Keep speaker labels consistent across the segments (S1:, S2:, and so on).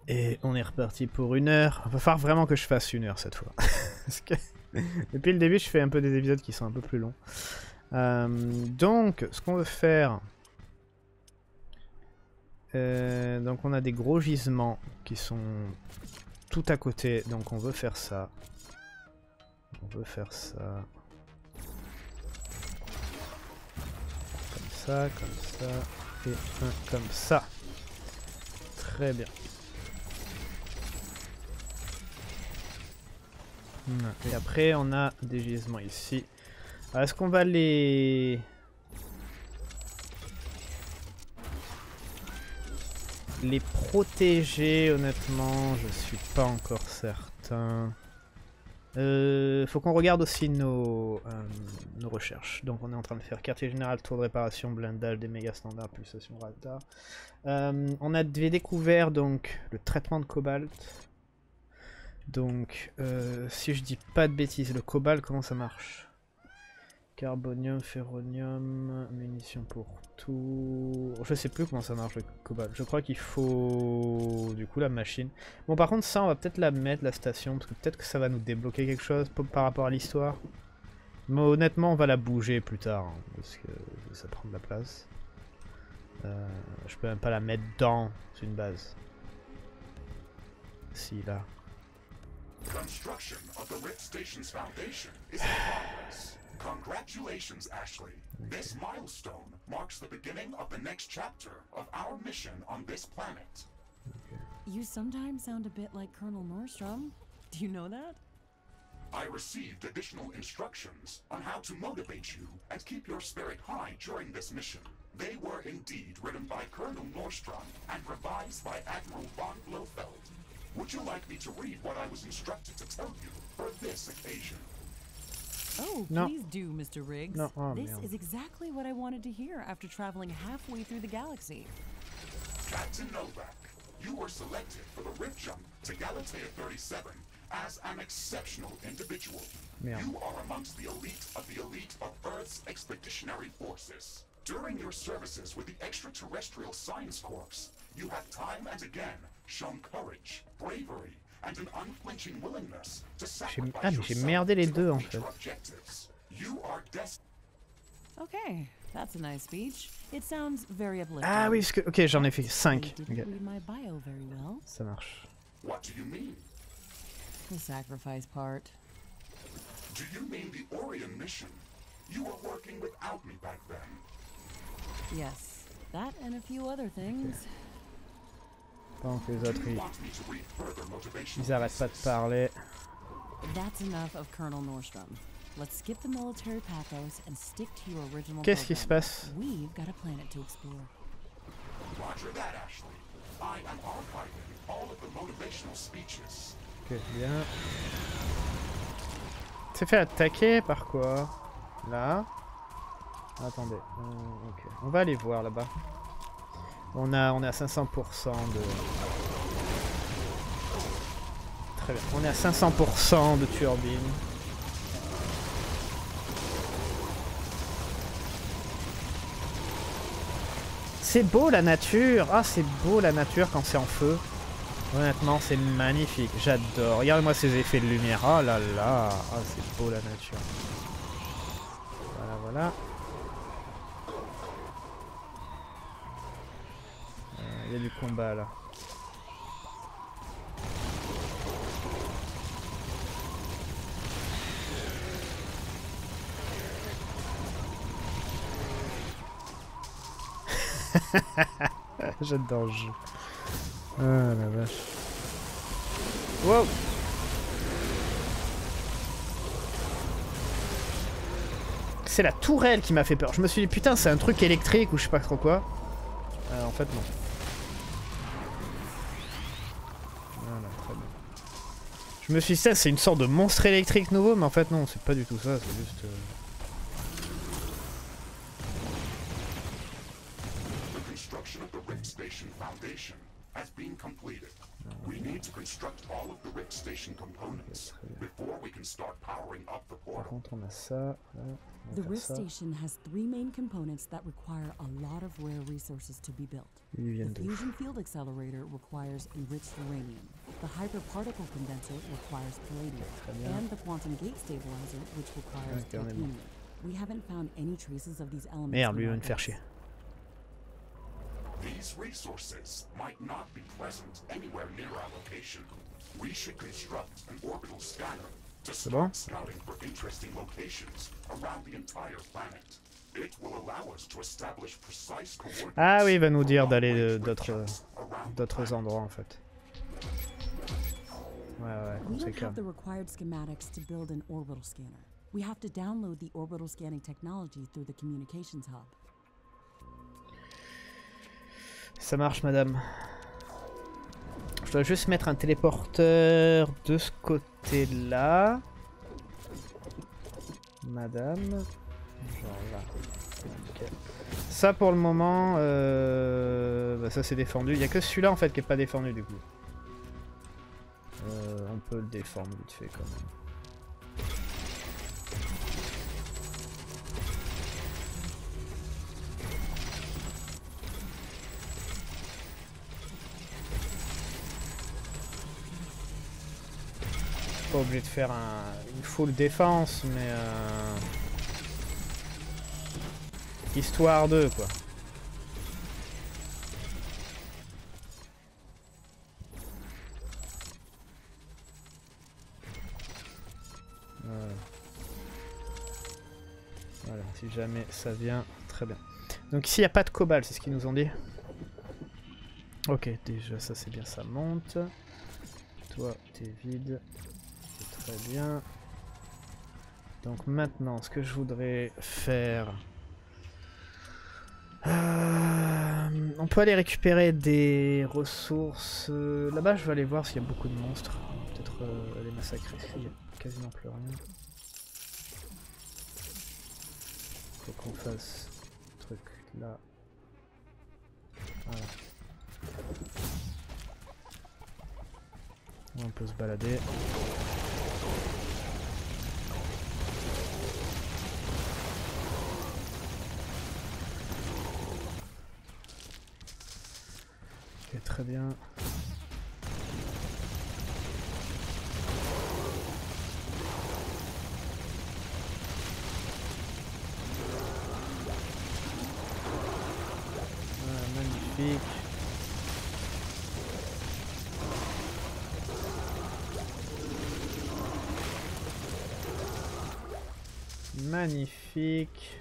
S1: Et on est reparti pour 1 heure. Il va falloir vraiment que je fasse 1 heure cette fois. Parce que depuis le début, je fais un peu des épisodes qui sont un peu plus longs. Donc, ce qu'on veut faire... donc on a des gros gisements qui sont tout à côté. Donc on veut faire ça. On veut faire ça. Comme ça, comme ça. Et un comme ça. Très bien. Et après on a des gisements ici. Est-ce qu'on va les protéger? Honnêtement, je suis pas encore certain. Faut qu'on regarde aussi nos recherches. Donc on est en train de faire quartier général, tour de réparation, blindage, des méga standards, pulsation radar. On avait découvert donc le traitement de cobalt. Donc si je dis pas de bêtises, le cobalt comment ça marche? Carbonium, ferronium, munitions pour tout... Je sais plus comment ça marche le cobalt. Je crois qu'il faut du coup la machine. Bon par contre ça on va peut-être la mettre la station parce que peut-être que ça va nous débloquer quelque chose par rapport à l'histoire. Mais honnêtement on va la bouger plus tard hein, parce que ça prend de la place. Je peux même pas la mettre dans une base. Si là.
S2: Construction of the RIP Station's foundation is in progress. Congratulations, Ashley. This milestone marks the beginning of the next chapter of our mission on this planet.
S3: You sometimes sound a bit like Colonel Nordstrom. Do you know that?
S2: I received additional instructions on how to motivate you and keep your spirit high during this mission. They were indeed written by Colonel Nordstrom and revised by Admiral von Blofeld. Would you like me to read what I was instructed to tell you for this occasion?
S3: Oh,
S1: No.
S3: please do, Mr. Riggs.
S1: No. Oh,
S3: this
S1: merde.
S3: is exactly what I wanted to hear after traveling halfway through the galaxy.
S2: Captain Novak, you were selected for the RIP jump to Galatea 37 as an exceptional individual.
S1: Merde.
S2: You are amongst the elite of Earth's expeditionary forces. During your services with the Extraterrestrial Science Corps, you have time and again shown courage, bravery, and an unflinching willingness to sacrifice
S1: mais j'ai
S2: yourself
S1: merdé les
S2: to
S1: deux en
S2: complete
S1: fait.
S2: your objectives. You are destined.
S3: Okay, that's a nice speech. It sounds very uplifting.
S1: Ah oui parce que... Ok j'en ai fait 5.
S3: I didn't read my bio very well.
S1: Ça marche.
S2: What do you mean?
S3: The sacrifice part.
S2: Do you mean the Orion mission? You were working without me back then.
S3: Yes, that and a few other things.
S1: Pendant que les autres
S2: Do you want me to read further motivational
S1: ils arrêtent pas de parler.
S3: That's enough of Colonel Nordstrom. Let's skip the military pathos and stick to your original
S1: Qu'est-ce qui se
S3: program.
S1: passe?
S3: We've got a planet to explore.
S2: Roger that, Ashley. I am archiving all of the motivational speeches.
S1: Ok, bien. C'est fait attaquer par quoi? Là. Attendez. Ok. On va aller voir là-bas. On est à 500% de... Très bien. On est à 500% de turbine. C'est beau la nature. Ah, c'est beau la nature quand c'est en feu. Honnêtement, c'est magnifique. J'adore. Regardez-moi ces effets de lumière. Oh là là. Ah, c'est beau la nature. Voilà, voilà. Il y a du combat là. J'adore le jeu. Ah la vache. Wow. C'est la tourelle qui m'a fait peur. Je me suis dit putain c'est un truc électrique ou je sais pas trop quoi. En fait non. Voilà, très bien. Je me suis dit ça c'est une sorte de monstre électrique nouveau mais en fait non c'est pas du tout ça, c'est juste...
S2: The construction of the RIP Station Foundation has been completed. We need to construct all of the Rift Station components before we can start powering up the
S1: Par
S2: portal.
S1: contre, on a ça. Là, on
S3: The
S1: va
S3: Rift
S1: faire ça.
S3: Station has 3 main components that require a lot of rare resources to be built.
S1: Ils viennent
S3: The
S1: d'où?
S3: Fusion Field Accelerator requires enriched uranium. The Hyperparticle Condenser requires palladium.
S1: bien.
S3: And the Quantum Gate Stabilizer, which requires
S1: Ok, on est bon.
S3: titanium. We haven't found any traces of these elements.
S1: Merde,
S3: in
S1: lui il
S3: our
S1: va me faire
S3: base.
S1: chier.
S2: These resources might not be present anywhere near our location. We should construct an orbital scanner to
S1: bon?
S2: start scouting for interesting locations around the entire planet. It will allow us to establish precise coordinates.
S1: Ah oui, il va nous dire
S2: for
S1: d'aller
S2: long-range
S1: d'autres
S2: ridges around the
S1: d'autres
S2: planet.
S1: endroits en fait. Ouais, ouais,
S3: We
S1: c'est
S3: don't
S1: clair.
S3: have the required schematics to build an orbital scanner. We have to download the orbital scanning technology through the communications hub.
S1: Ça marche, madame. Je dois juste mettre un téléporteur de ce côté-là. Madame. Genre là. Ok. Ça pour le moment, bah ça c'est défendu. Il n'y a que celui-là en fait qui est pas défendu du coup. On peut le défendre vite fait quand même. Pas obligé de faire une full défense, mais histoire de quoi. Voilà. Voilà, si jamais ça vient, très bien. Donc ici il n'y a pas de cobalt, c'est ce qu'ils nous ont dit. Ok, déjà ça c'est bien, ça monte. Toi t'es vide. C'est très bien. Donc maintenant, ce que je voudrais faire... on peut aller récupérer des ressources. Là-bas, je vais aller voir s'il y a beaucoup de monstres. Peut-être les massacrer, il n'y a quasiment plus rien. Faut qu'on fasse ce truc là. Voilà. On peut se balader. Ok, très bien. Voilà, magnifique. Magnifique.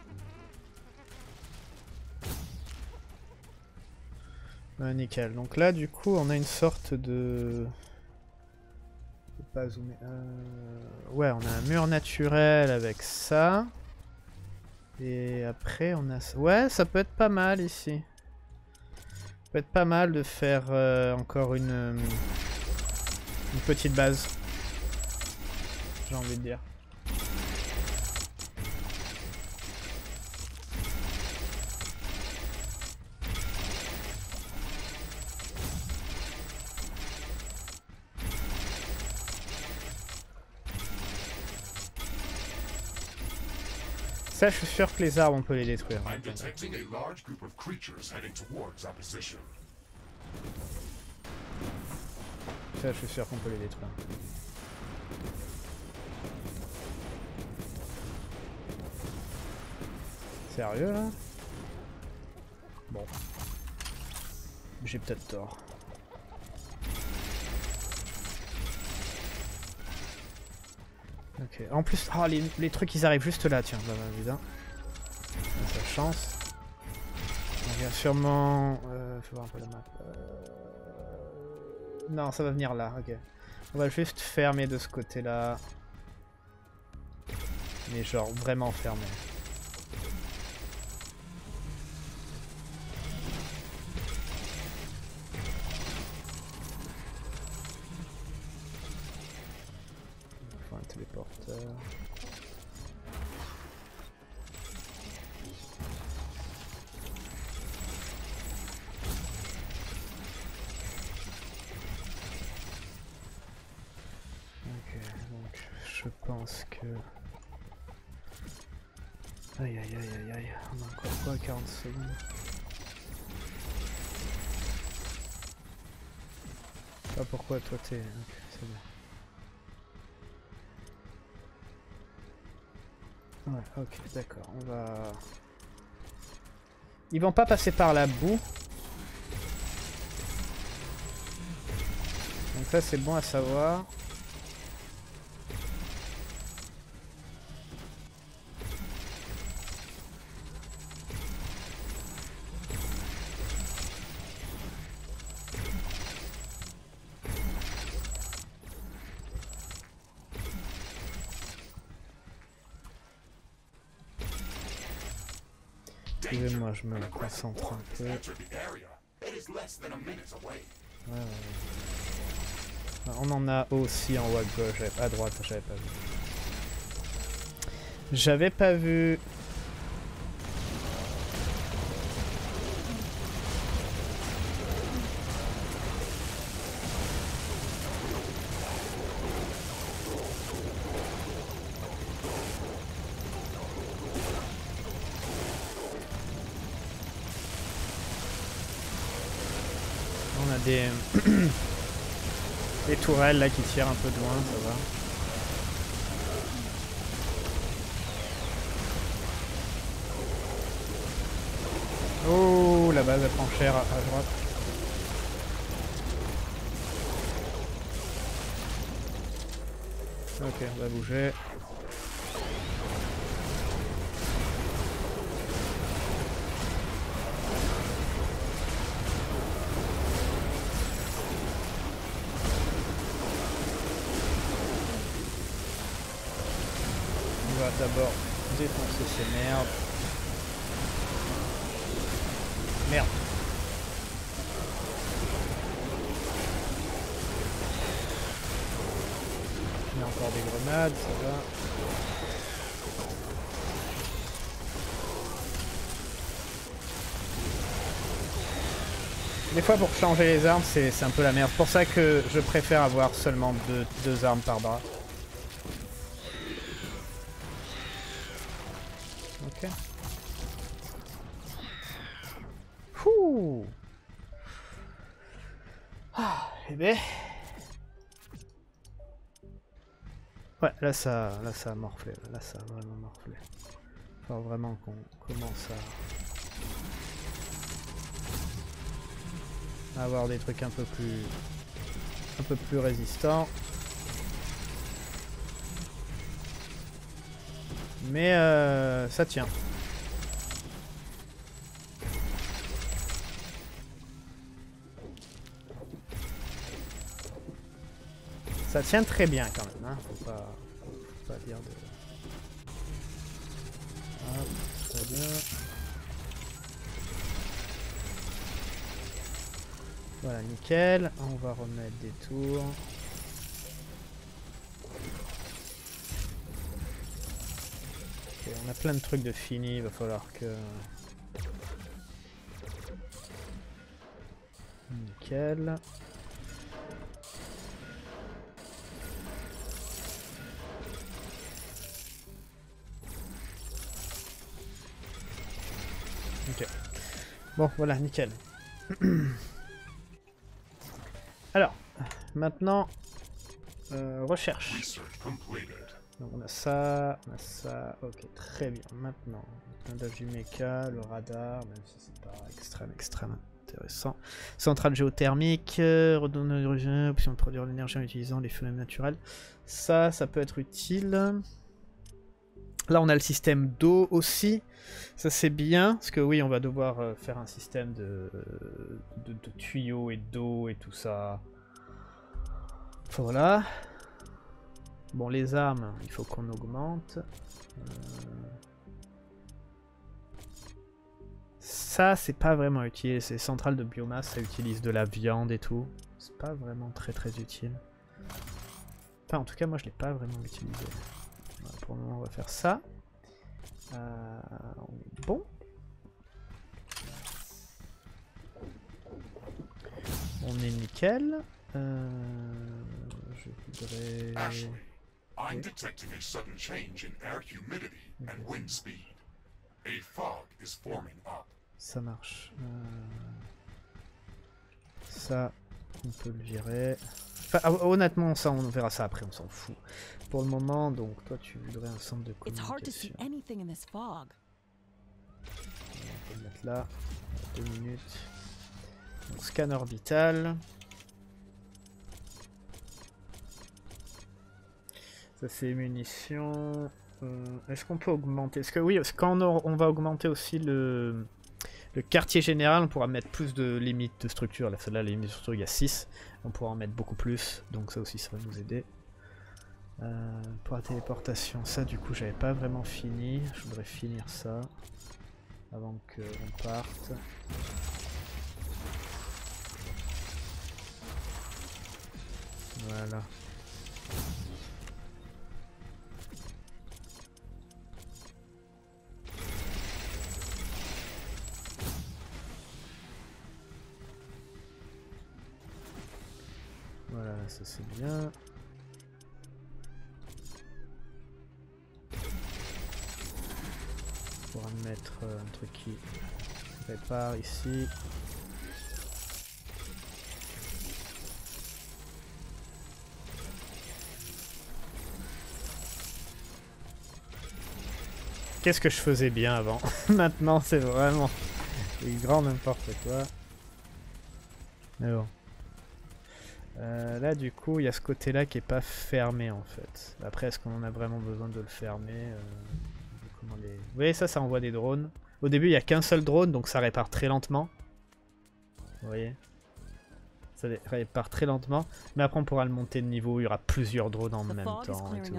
S1: Ah, nickel. Donc là, du coup, on a une sorte de... Je peux pas zoomer. Ouais, on a un mur naturel avec ça. Et après, on a... Ouais, ça peut être pas mal ici. Ça peut être pas mal de faire encore une petite base. J'ai envie de dire. Ça, je suis sûr que les arbres, on peut les détruire.
S2: I'm detecting a large group of creatures heading towards our position.
S1: Ça, je suis sûr qu'on peut les détruire. Sérieux, là? Bon. J'ai peut-être tort. Ok. En plus, oh, les trucs, ils arrivent juste là, tiens. Bah, évidemment. Ça chance. On vient sûrement... faut voir un peu la map. Non, ça va venir là, ok. On va juste fermer de ce côté-là. Mais genre, vraiment fermer. Il faut un téléporteur. pense que... Aïe aïe aïe aïe aïe, on a encore quoi, 40 secondes. Je sais pas pourquoi toi t'es... Ok, c'est bon. Ouais, ok, d'accord, on va... Ils vont pas passer par la boue. Donc ça c'est bon à savoir. Excusez-moi, je me concentre un peu. Ouais, ouais. On en a aussi en haut à gauche, à droite, j'avais pas vu. J'avais pas vu. On a des... des tourelles là qui tirent un peu de loin, ça va. Oh, la base elle prend cher à droite. Ok, on va bouger. On va d'abord défoncer ces merdes. Merde. Il y a encore des grenades, ça va. Des fois pour changer les armes c'est un peu la merde. C'est pour ça que je préfère avoir seulement deux armes par bras. Ok. Ouh. Ah, eh ben. Ouais, là ça a morflé. Là ça a vraiment morflé. Faut vraiment qu'on commence à avoir des trucs un peu plus résistants. Mais ça tient. Ça tient très bien quand même, hein. Faut pas dire de... Hop, très bien. Voilà, nickel. On va remettre des tours. Ok, on a plein de trucs de fini, il va falloir que... Nickel. Ok. Bon, voilà, nickel. Alors, maintenant, recherche. Donc on a ça, ok, très bien. Maintenant, le blindage du mecha, le radar, même si c'est pas extrêmement intéressant. Centrale géothermique, redonner d'origine, option de produire l'énergie en utilisant les phénomènes naturels. Ça peut être utile. Là on a le système d'eau aussi. Ça c'est bien, parce que oui, on va devoir faire un système de tuyaux et d'eau et tout ça. Voilà. Bon, les armes, il faut qu'on augmente. Ça, c'est pas vraiment utile. C'est centrale de biomasse, ça utilise de la viande et tout. C'est pas vraiment très utile. Enfin, en tout cas, moi, je l'ai pas vraiment utilisé. Voilà, pour le moment, on va faire ça. On est bon. On est nickel. Je voudrais...
S2: I'm detecting a sudden change in air humidity and wind speed. A fog is forming up.
S1: Ça marche. Ça, on peut le virer. Enfin, honnêtement, ça, on verra ça après, on s'en fout. Pour le moment, donc, toi, tu voudrais un centre de
S3: It's hard to see
S1: communication.
S3: anything in this fog.
S1: On peut le mettre là. 2 minutes. Donc, scan orbital. Ça, c'est munitions. Est-ce qu'on peut augmenter? Est-ce que oui, parce que quand on va augmenter aussi le quartier général, on pourra mettre plus de limites de structure. Là, celle-là, les limites de structure, il y a 6. On pourra en mettre beaucoup plus. Donc ça aussi, ça va nous aider. Pour la téléportation, ça, du coup, j'avais pas vraiment fini. Je voudrais finir ça avant qu'on parte. Voilà. Voilà, ça c'est bien. On pourra mettre un truc qui répare ici. Qu'est-ce que je faisais bien avant? Maintenant c'est vraiment du grand n'importe quoi. Mais bon. Là du coup il y a ce côté là qui est pas fermé en fait. Après est-ce qu'on en a vraiment besoin de le fermer? Comment les... Vous voyez ça envoie des drones. Au début il n'y a qu'un seul drone donc ça répare très lentement. Vous voyez? Ça répare très lentement. Mais après on pourra le monter de niveau, il y aura plusieurs drones en même temps et tout.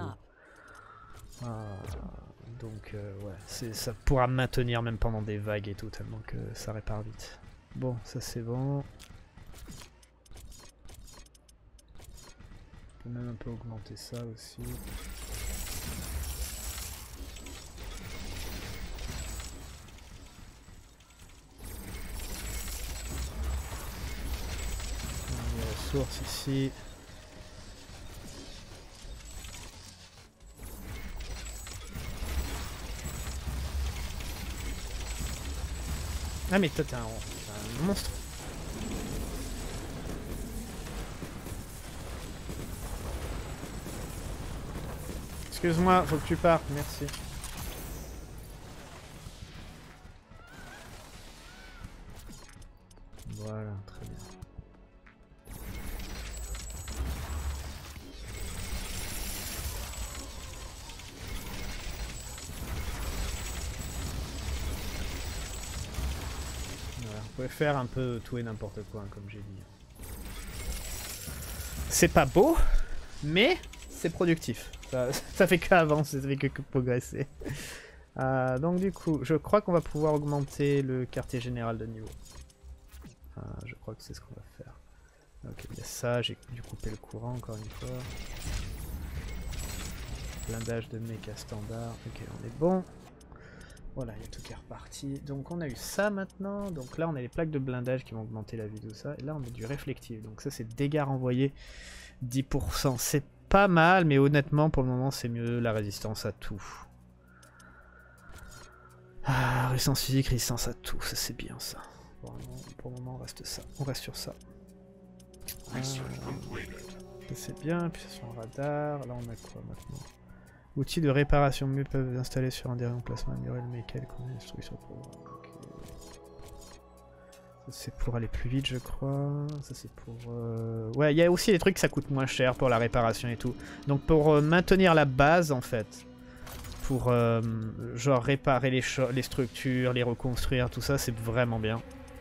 S1: Donc ouais, ça pourra maintenir même pendant des vagues et tout tellement que ça répare vite. Bon ça c'est bon. On peut même un peu augmenter ça aussi. On a des ressources ici. Ah mais toi t'es un monstre. Excuse-moi, faut que tu partes, merci. Voilà, très bien. Voilà, vous pouvez faire un peu tout et n'importe quoi, hein, comme j'ai dit. C'est pas beau, mais c'est productif. Ça fait qu'avancer, ça fait que progresser. Donc du coup, je crois qu'on va pouvoir augmenter le quartier général de niveau. Je crois que c'est ce qu'on va faire. Ok, il y a ça, j'ai dû couper le courant encore une fois. Blindage de méca standard, ok on est bon. Voilà, il y a tout qui est reparti. Donc on a eu ça maintenant, donc là on a les plaques de blindage qui vont augmenter la vie de ça. Et là on a du réflectif, donc ça c'est dégâts renvoyés 10%. C'est pas mal, mais honnêtement pour le moment c'est mieux la résistance à tout. Résistance physique, résistance à tout, ça c'est bien ça. Pour le moment on reste ça, on reste sur ça. C'est bien, puis sur un radar, là on a quoi maintenant? Outils de réparation mieux peuvent installer sur un des emplacements, améliorer le mécal, combien d'instructions pour... Okay. Ça c'est pour aller plus vite je crois, ça c'est pour... Ouais, il y a aussi des trucs que ça coûte moins cher pour la réparation et tout. Donc pour maintenir la base en fait, pour genre réparer les structures, les reconstruire, tout ça c'est vraiment bien.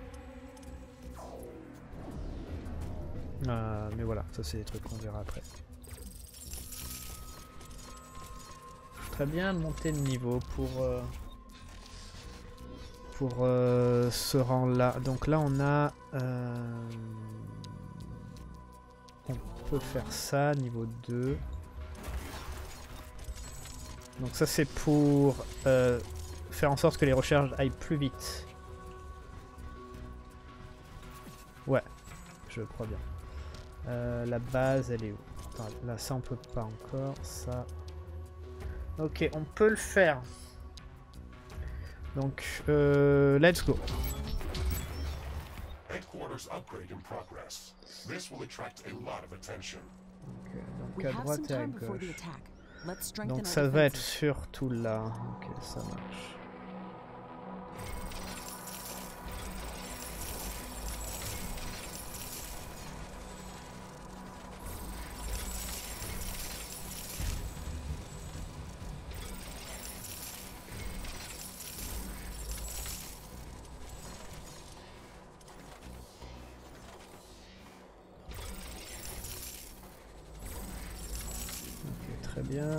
S1: Mais voilà, ça c'est des trucs qu'on verra après. Très bien, monter de niveau pour ce rang là. Donc là on a... on peut faire ça, niveau 2. Donc ça c'est pour faire en sorte que les recharges aillent plus vite. Ouais, je crois bien. La base elle est où? Attends, là ça on peut pas encore, ça... Ok, on peut le faire. Donc, let's go.
S2: Headquarters upgrade in progress. This will attract a lot of attention.
S1: Okay, donc
S3: We
S1: à
S3: have
S1: droite
S3: some
S1: et à
S3: time before the
S1: gauche.
S3: attack. Let's strengthen
S1: Donc
S3: our
S1: ça va être
S3: defenses.
S1: surtout là. Ok, ça marche. Ok, très bien.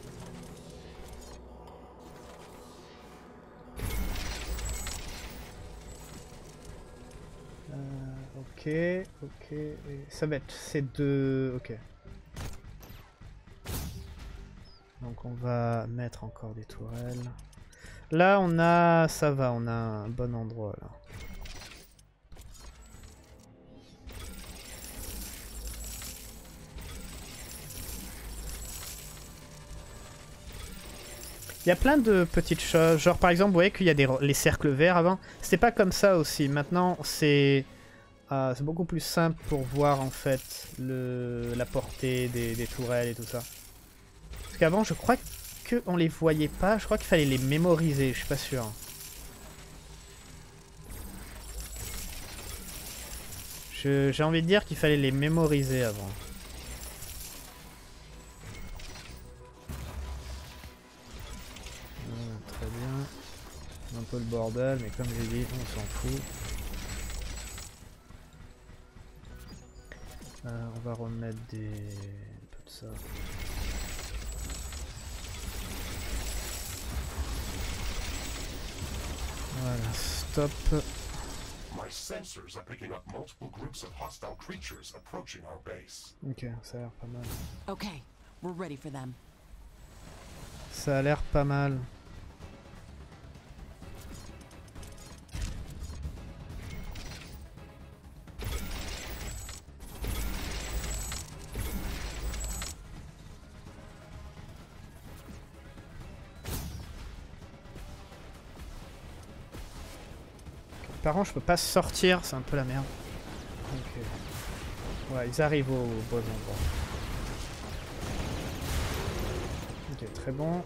S1: Ok, ok. Et ça va être ces deux... Ok. Donc on va mettre encore des tourelles. Là on a... Ça va, on a un bon endroit là. Il y a plein de petites choses, genre par exemple vous voyez qu'il y a les cercles verts avant, c'était pas comme ça aussi, maintenant c'est beaucoup plus simple pour voir en fait la portée des tourelles et tout ça. Parce qu'avant je crois qu'on les voyait pas, je crois qu'il fallait les mémoriser, je suis pas sûr. J'ai envie de dire qu'il fallait les mémoriser avant. Très bien. Un peu le bordel, mais comme j'ai dit, on s'en fout. On va remettre un peu de ça. Voilà, stop.
S2: My sensors are picking up multiple groups of hostile creatures approaching our base.
S1: Ok, ça a l'air pas mal.
S3: Okay, we're ready for them.
S1: Ça a l'air pas mal. Par contre, je peux pas sortir, c'est un peu la merde. Ok. Ouais, ils arrivent au bon endroit. Ok, très bon.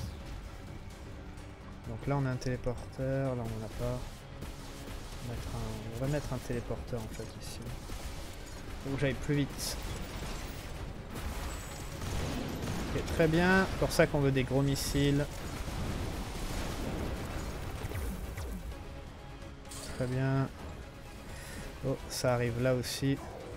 S1: Donc là, on a un téléporteur, là, on en a pas. On va mettre un téléporteur en fait ici. Faut que j'aille plus vite. Ok, très bien. C'est pour ça qu'on veut des gros missiles. Très bien. Oh, ça arrive là aussi.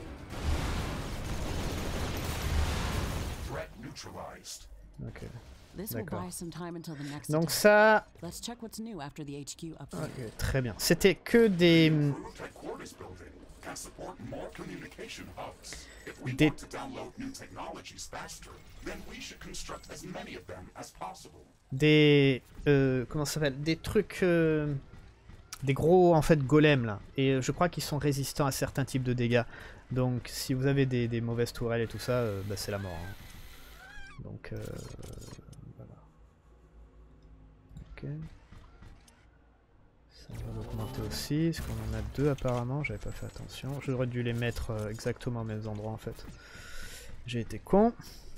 S2: Threat neutralized.
S1: Ok.
S3: This will
S1: D'accord.
S3: buy us some time until the next
S1: Donc
S3: attack.
S1: ça...
S3: Let's check what's new after the HQ upgrade.
S1: Ok, très bien. C'était que des...
S2: Improved headquarters building can support more communication hubs. If we
S1: Des-
S2: want to download new technologies faster, then we should construct as many of them as possible.
S1: comment ça s'appelle? Des trucs... des gros, en fait, golems, là. Et je crois qu'ils sont résistants à certains types de dégâts. Donc, si vous avez des mauvaises tourelles et tout ça, bah, c'est la mort. Hein. Donc, voilà. Ok. Ça, on va l'augmenter aussi, parce qu'on en a deux apparemment, j'avais pas fait attention. J'aurais dû les mettre exactement aux mêmes endroits, en fait. J'ai été con.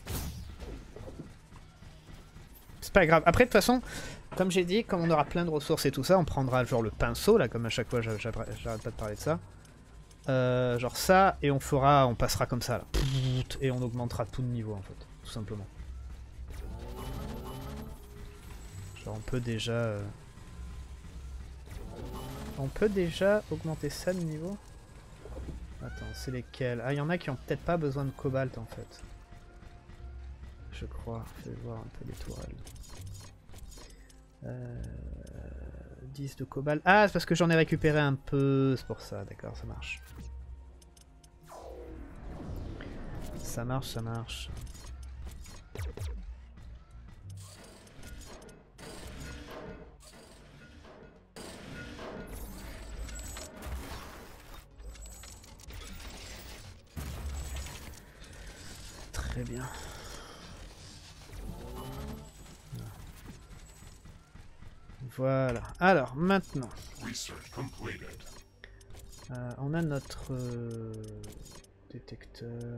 S1: C'est pas grave. Après, de toute façon, comme j'ai dit, comme on aura plein de ressources et tout ça, on prendra genre le pinceau, là, comme à chaque fois, j'arrête pas de parler de ça. Genre ça, et on passera comme ça, là. Et on augmentera tout de niveau, en fait, tout simplement. Genre, on peut déjà... On peut déjà augmenter ça de niveau? Attends, c'est lesquels? Ah, il y en a qui ont peut-être pas besoin de cobalt, en fait. Je crois. Je vais voir un peu les tourelles. 10 de cobalt. Ah, c'est parce que j'en ai récupéré un peu. C'est pour ça, d'accord, ça marche. Ça marche, ça marche. très bien. Voilà. Alors, maintenant. On a notre détecteur.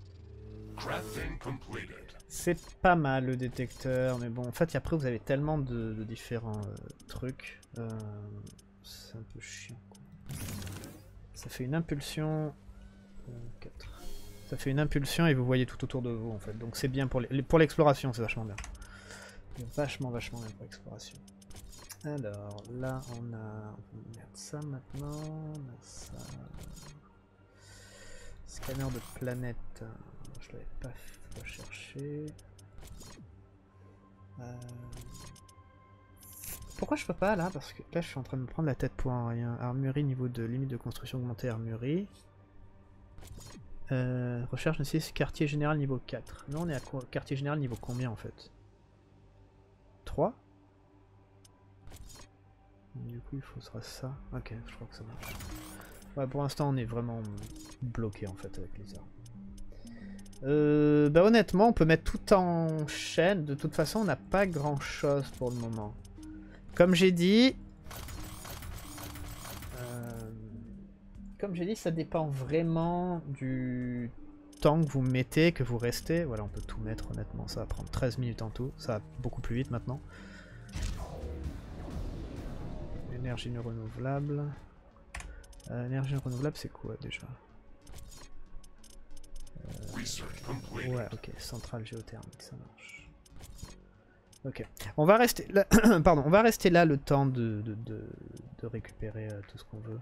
S1: C'est pas mal le détecteur, mais bon, en fait, après, vous avez tellement de différents trucs. C'est un peu chiant. Ça fait une impulsion. 4. Ça fait une impulsion et vous voyez tout autour de vous, en fait. Donc c'est bien pour l'exploration, c'est vachement bien. Vachement bien pour l'exploration. Alors, là, on a ça maintenant. On a ça. Scanner de planète. Je l'avais pas recherché. Pourquoi je peux pas là? Parce que là je suis en train de me prendre la tête pour un rien. Armurerie niveau 2, limite de construction augmentée, armurerie. Recherche nécessite quartier général niveau 4. Non, on est à quartier général niveau combien en fait? 3? Du coup il faudra ça. Ok, je crois que ça marche. Ouais, pour l'instant on est vraiment bloqué en fait avec les armes. Bah honnêtement on peut mettre tout en chaîne. De toute façon on n'a pas grand chose pour le moment. Comme j'ai dit, ça dépend vraiment du temps que vous mettez, que vous restez. Voilà, on peut tout mettre honnêtement, ça va prendre 13 minutes en tout, ça va beaucoup plus vite maintenant. Énergie renouvelable. Énergie renouvelable c'est quoi déjà? Ouais, ok, centrale géothermique, ça marche. Ok, on va rester là. Pardon, on va rester là le temps de récupérer tout ce qu'on veut.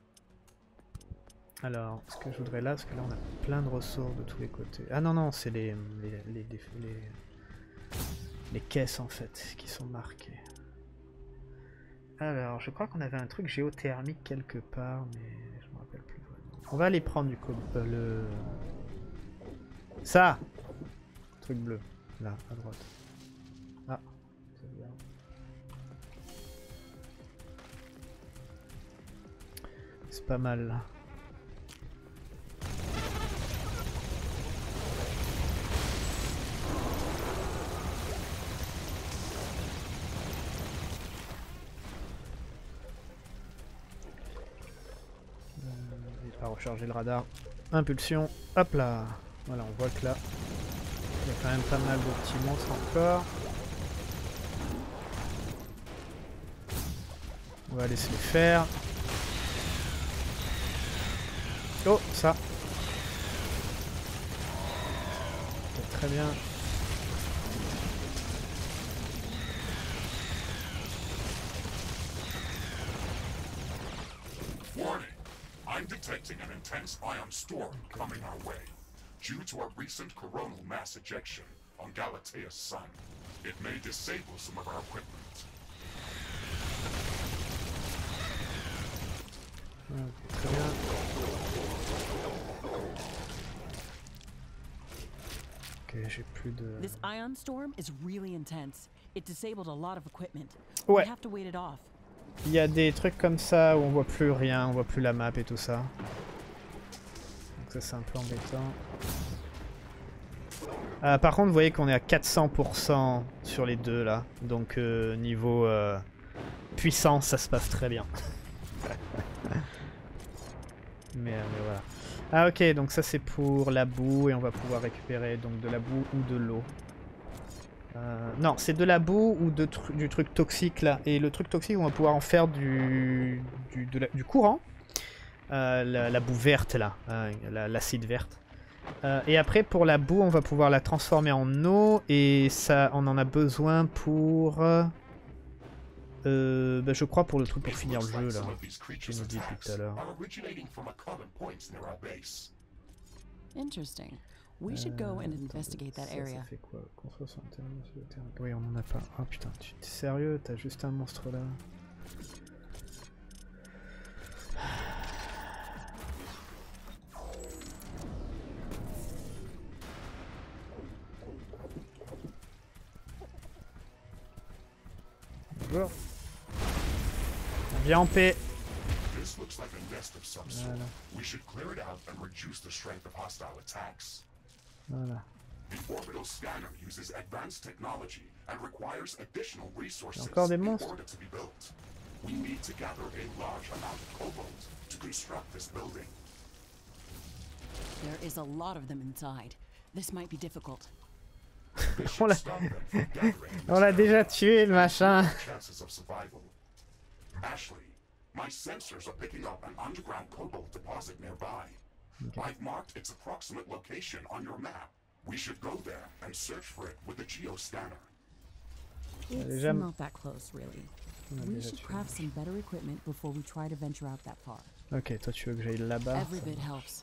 S1: Alors, ce que je voudrais là, parce que là on a plein de ressources de tous les côtés. Ah non, non, c'est les caisses en fait qui sont marquées. Alors, je crois qu'on avait un truc géothermique quelque part, mais je me rappelle plus vraiment. On va aller prendre du ça! Truc bleu, là, à droite. Ah, c'est bien. C'est pas mal. Il va recharger le radar. Impulsion, hop là. Voilà, on voit que là, il y a quand même pas mal de petits monstres encore. On va laisser les faire. Oh, ça. C'est très bien.
S2: Warning! I'm detecting an intense ion storm coming our way. Due to a recent coronal mass ejection on Galatea's sun, it may disable some of our equipment.
S1: Très bien. Ok, j'ai plus de...
S3: This ion storm is really intense. It disabled a lot of equipment.
S1: Ouais.
S3: We have to wait it off.
S1: Il y a des trucs comme ça où on voit plus rien, on voit plus la map et tout ça. Donc ça c'est un peu embêtant. Par contre vous voyez qu'on est à 400% sur les deux là. Donc niveau puissance ça se passe très bien. mais voilà. Ah ok, donc ça c'est pour la boue et on va pouvoir récupérer donc de la boue ou de l'eau. Non, c'est de la boue ou du truc toxique là. Et le truc toxique, on va pouvoir en faire du courant. La boue verte là, l'acide verte. Et après pour la boue, on va pouvoir la transformer en eau. Et ça, on en a besoin pour... bah, je crois pour le truc pour finir le jeu là. Je nous dis depuis tout à l'heure.
S3: Interesting. We should go and investigate that area.
S1: Ça fait quoi? Construire sur un terrain sur le terrain. Oui, on en a pas. Ah oh, putain, tu es sérieux? T'as juste un monstre là. Bonjour. Viens en paix. Voilà. Voilà.
S2: The orbital scanner uses advanced technology and requires additional resources
S1: Encore des
S2: in
S1: monstres.
S2: order to be built. We need to gather a large amount of cobalt to construct this building.
S3: There is a lot of them inside. This might be difficult.
S2: This
S1: On
S2: should
S1: l'a
S2: stop them from gathering in
S1: on l'a
S2: this
S1: déjà
S2: area
S1: tué, le
S2: and
S1: machin.
S2: improve their chances of survival. Ashley, my sensors are picking up an underground cobalt deposit nearby. I've marked its approximate location on your map. We should go there and search for it with the geoscanner.
S3: It's
S1: déjà-
S3: not that close, really.
S1: On a
S3: We
S1: déjà
S3: should
S1: tué.
S3: craft some better equipment before we try to venture out that far.
S1: Ok, toi tu veux que j'aille là-bas.
S3: Every
S1: ça
S3: bit
S1: marche.
S3: helps.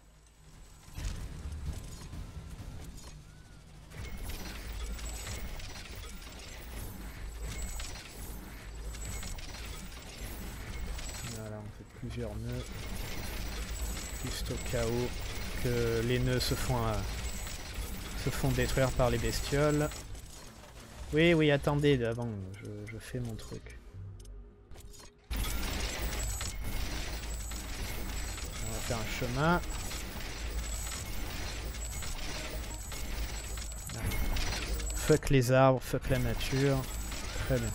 S1: Voilà, on fait plusieurs nœuds. Juste au cas où que les nœuds se font détruire par les bestioles. Oui, oui, attendez, avant, je fais mon truc. On va faire un chemin. Fuck les arbres, fuck la nature. Très bien.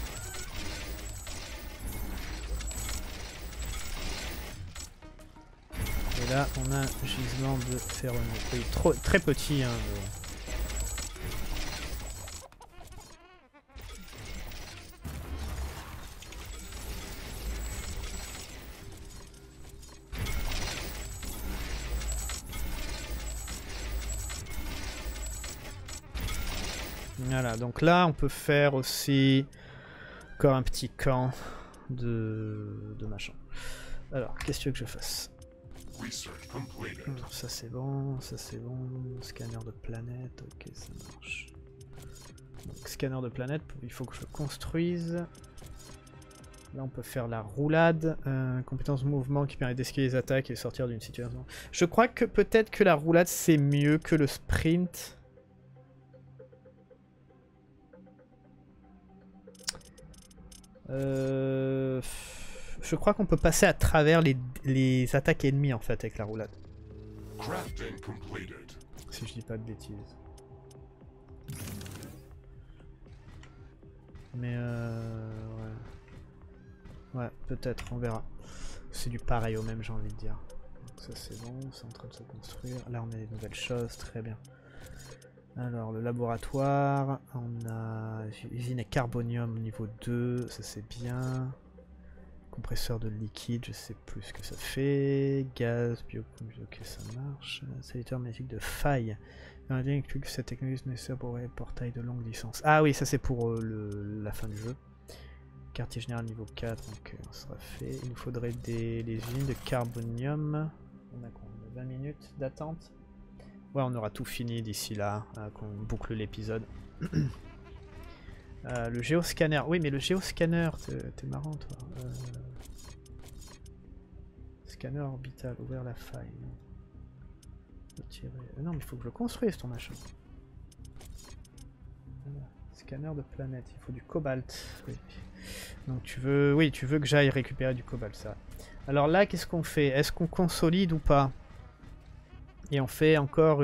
S1: Et là, on a un gisement de ferronnier. Oui, très petit, hein. Voilà, donc là, on peut faire aussi encore un petit camp de machin. Alors, qu'est-ce que tu veux que je fasse?
S2: Research completed.
S1: Ça c'est bon, ça c'est bon. Scanner de planète, ok, ça marche. Donc, scanner de planète, il faut que je le construise. Là, on peut faire la roulade. Compétence mouvement qui permet d'esquiver les attaques et de sortir d'une situation. Je crois que peut-être que la roulade c'est mieux que le sprint. Je crois qu'on peut passer à travers les attaques ennemies en fait avec la roulade.
S2: Crafting completed.
S1: Si je dis pas de bêtises. Mais ouais. Ouais, peut-être, on verra. C'est du pareil au même, j'ai envie de dire. Donc ça c'est bon, c'est en train de se construire. Là on a des nouvelles choses, très bien. Alors le laboratoire, on a usine à carbonium niveau 2, ça c'est bien. Compresseur de liquide, je sais plus ce que ça fait. Gaz, bioconduit, ok ça marche. Sélecteur magnétique de faille. Un lien inclut que cette technologie est nécessaire pour les portails de longue distance. Ah oui, ça c'est pour la fin du jeu. Quartier général niveau 4, donc on sera fait. Il nous faudrait des usines de carbonium. On a combien? 20 minutes d'attente? Ouais, on aura tout fini d'ici là, qu'on boucle l'épisode. Le géoscanner. Oui, mais le géoscanner, t'es marrant, toi. Scanner orbital, ouvrir la faille. Retirer. Non, mais il faut que je construise ton machin. Voilà. Scanner de planète, il faut du cobalt. Oui. Donc tu veux, oui, tu veux que j'aille récupérer du cobalt, ça. Alors là, qu'est-ce qu'on fait? Est-ce qu'on consolide ou pas? Et on fait encore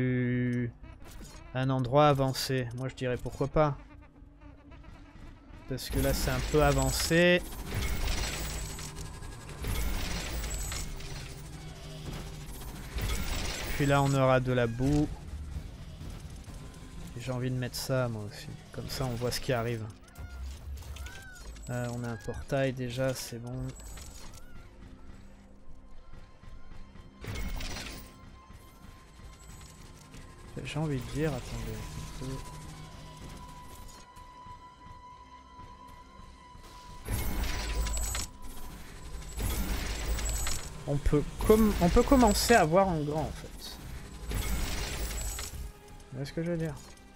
S1: un endroit avancé. Moi je dirais pourquoi pas. Parce que là c'est un peu avancé. Puis là on aura de la boue. J'ai envie de mettre ça moi aussi. Comme ça on voit ce qui arrive. On a un portail déjà, c'est bon. J'ai envie de dire, attendez. On peut commencer à voir en grand en fait. Vous voyez ce que je veux dire?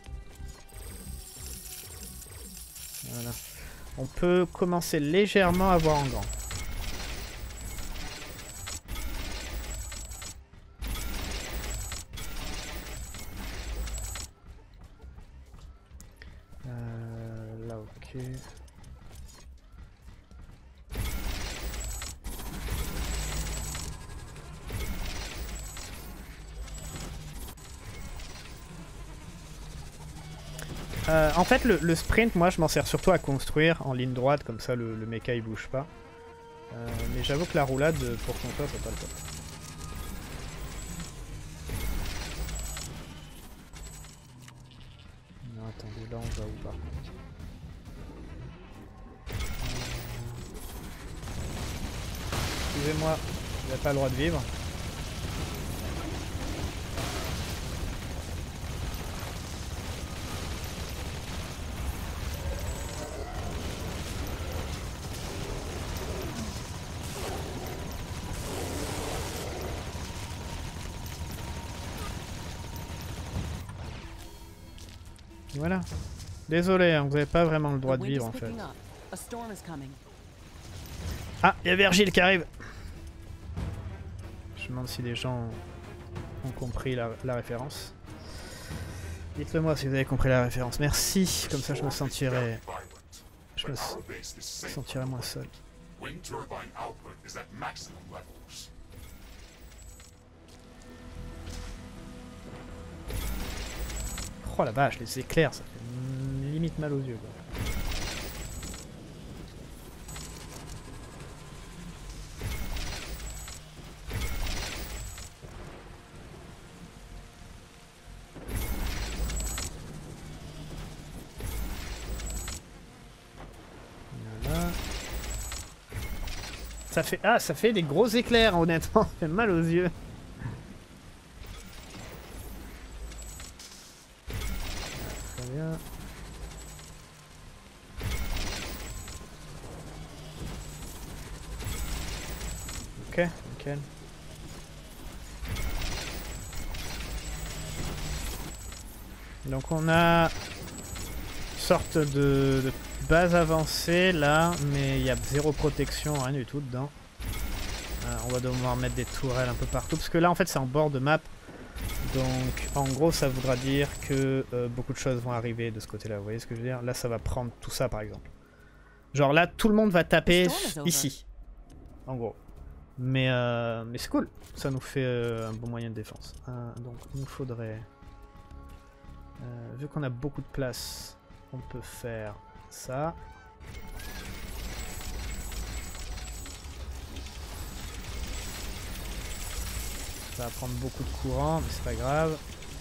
S1: Voilà. On peut commencer légèrement à voir en grand. Là, ok. En fait, le sprint, moi, je m'en sers surtout à construire en ligne droite, comme ça le mecha il bouge pas. Mais j'avoue que la roulade, pour ton cas, c'est pas le top. Non, attendez, là on va où par contre? Excusez-moi, vous n'avez pas le droit de vivre. Voilà. Désolé, hein, vous n'avez pas vraiment le droit de vivre en fait. Ah, il y a Virgile qui arrive. Je me demande si les gens ont compris la référence. Dites-le moi si vous avez compris la référence. Merci, comme ça je me sentirai moins seul.
S2: Wind turbine output is at maximum levels.
S1: Oh la vache, les éclairs, ça fait limite mal aux yeux quoi. Voilà. Ça fait des gros éclairs honnêtement, ça fait mal aux yeux. Très bien. Ok, nickel. Donc on a une sorte de base avancée là, mais il y a zéro protection, rien du tout dedans. On va devoir mettre des tourelles un peu partout, parce que là en fait c'est en bord de map. Donc en gros ça voudra dire que beaucoup de choses vont arriver de ce côté là, vous voyez ce que je veux dire? Là ça va prendre tout ça par exemple. Genre là tout le monde va taper ici, en gros. Mais c'est cool, ça nous fait un bon moyen de défense. Donc il nous faudrait, vu qu'on a beaucoup de place, on peut faire ça. Ça va prendre beaucoup de courant, mais c'est pas grave.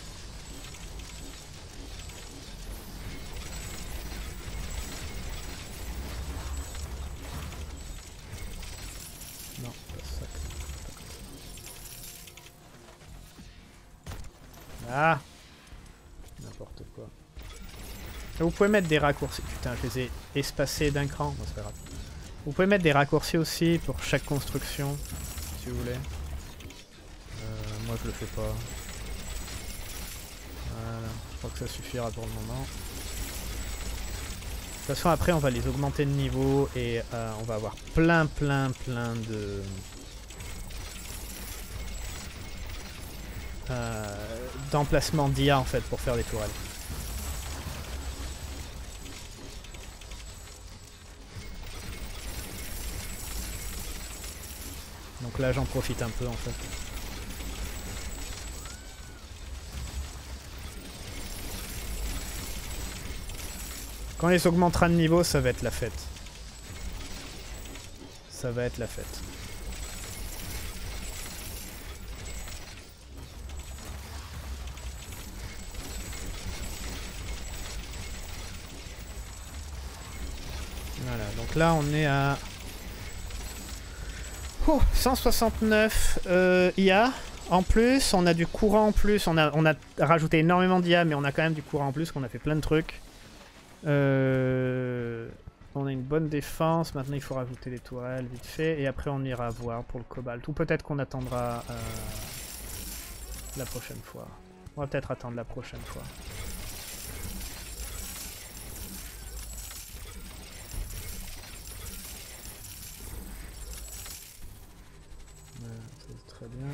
S1: Non, pas ça. Ah! N'importe quoi. Et vous pouvez mettre des raccourcis. Putain, je les ai espacés d'un cran. Bon, c'est pas grave. Vous pouvez mettre des raccourcis aussi pour chaque construction, si vous voulez. Moi je le fais pas. Voilà, je crois que ça suffira pour le moment. De toute façon après on va les augmenter de niveau et on va avoir plein de... d'emplacements d'IA en fait pour faire des tourelles. Donc là j'en profite un peu en fait. Quand on les augmentera de niveau, ça va être la fête. Ça va être la fête. Voilà, donc là on est à 169 IA. En plus, on a du courant en plus. On a rajouté énormément d'IA, mais on a quand même du courant en plus, qu'on a fait plein de trucs. On a une bonne défense, maintenant il faut rajouter les tourelles vite fait, et après on ira voir pour le cobalt. Ou peut-être qu'on attendra la prochaine fois. On va peut-être attendre la prochaine fois. C'est très bien.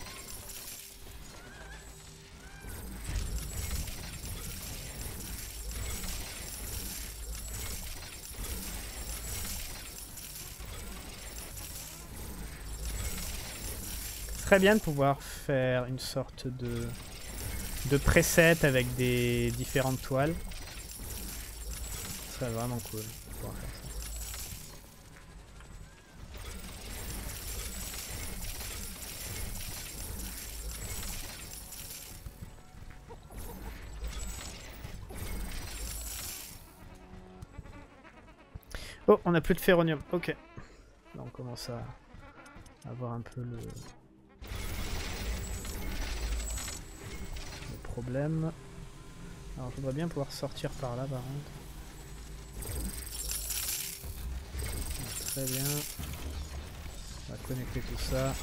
S1: Très bien de pouvoir faire une sorte de preset avec des différentes toiles. serait vraiment cool de pouvoir faire ça. Oh, on a plus de ferronium. Ok. Là, on commence à avoir un peu le problème. Alors, il faudrait bien pouvoir sortir par là, par contre. Très bien. On va connecter tout ça.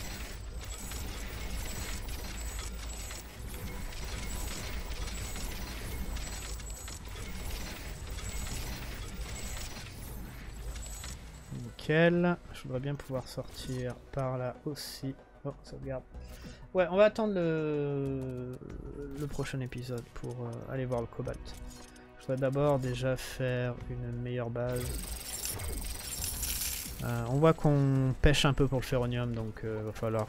S1: Nickel. Je voudrais bien pouvoir sortir par là aussi. Oh, sauvegarde. Ouais, on va attendre le prochain épisode pour aller voir le cobalt. Je voudrais d'abord déjà faire une meilleure base. On voit qu'on pêche un peu pour le ferronium, donc va falloir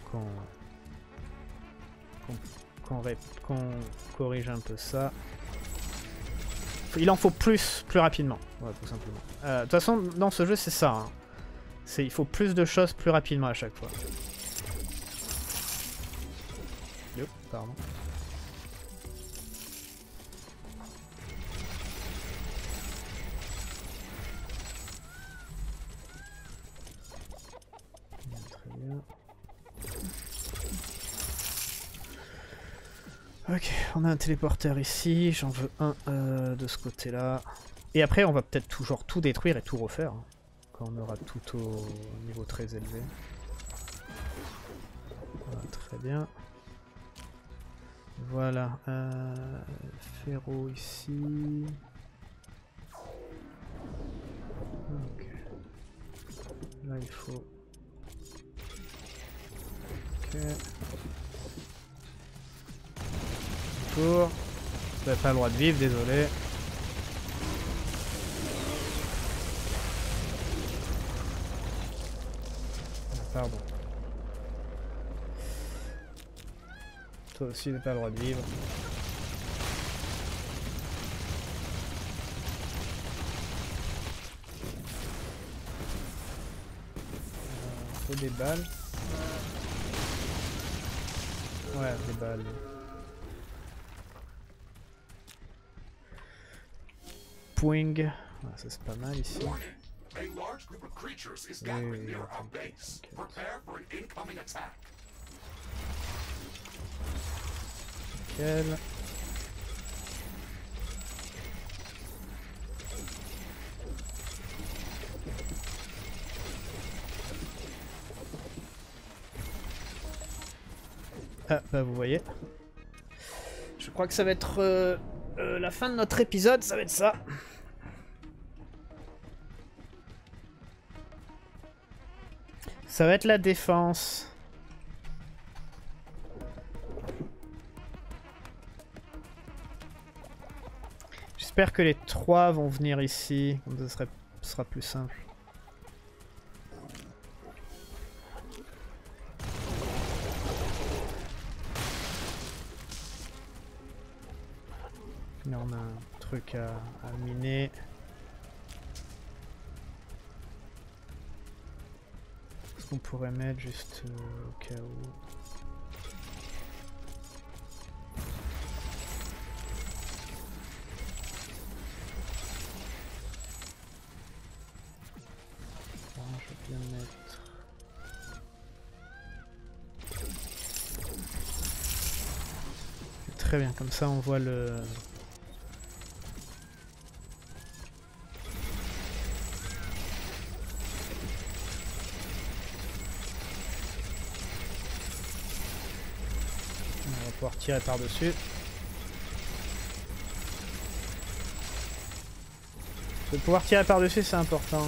S1: qu'on corrige un peu ça. Il en faut plus rapidement, ouais, tout simplement. De toute façon, dans ce jeu, c'est ça. Hein. Il faut plus de choses plus rapidement à chaque fois. Yo, pardon. Très bien. Ok, on a un téléporteur ici, j'en veux un de ce côté-là. Et après, on va peut-être toujours tout détruire et tout refaire. Hein, quand on aura tout au niveau très élevé. Voilà, très bien. Voilà, ferro ici. Ok. Là, il faut... Ok. Tour. Vous n'avez pas le droit de vivre, désolé. Pardon. Toi aussi, tu n'as pas le droit de vivre. Faut des balles. Ouais, des balles. Pouing. Ah, ça c'est pas mal ici.
S2: A large group of creatures is gathering near our base. Prepare for an incoming attack.
S1: Nickel. Ah, bah vous voyez. Je crois que ça va être la fin de notre épisode, ça va être ça. Ça va être la défense. J'espère que les 3 vont venir ici, comme ça sera plus simple. Là on a un truc à miner. Est-ce qu'on pourrait mettre juste au cas où? Bon, je vais bien mettre... Très bien, comme ça on voit le... On va pouvoir tirer par-dessus. De pouvoir tirer par-dessus, c'est important.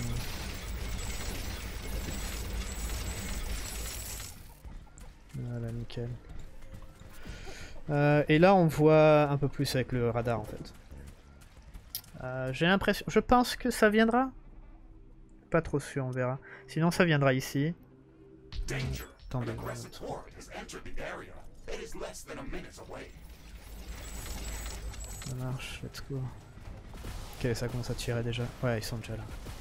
S1: Voilà, nickel. Et là, on voit un peu plus avec le radar, en fait. J'ai l'impression... Je pense que ça viendra. Pas trop sûr, on verra. Sinon, ça viendra ici. Attendez. Ça marche, let's go. Ok, Ok, ça commence à tirer déjà. Ouais, ils sont déjà là.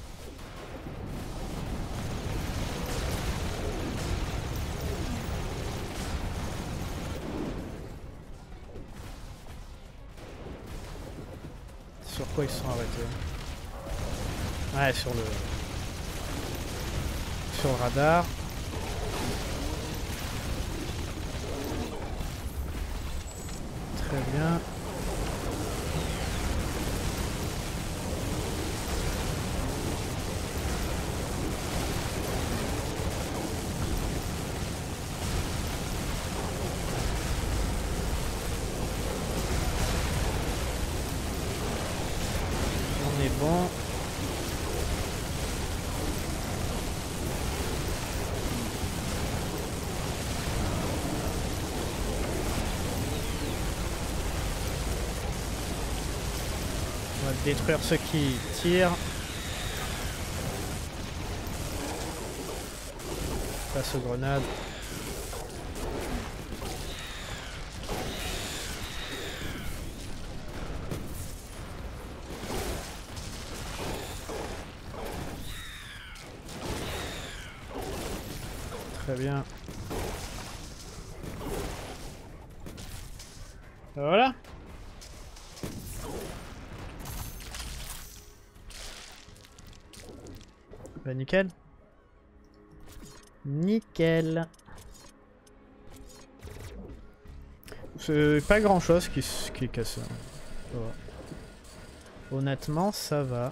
S1: Sur quoi ils se sont arrêtés? Ouais, sur le radar. Très bien. On est bon. On va détruire ceux qui tirent. Passe aux grenades. Très bien. Voilà. Bah nickel. Nickel. C'est pas grand chose qui est cassé. Ça va. Honnêtement, ça va.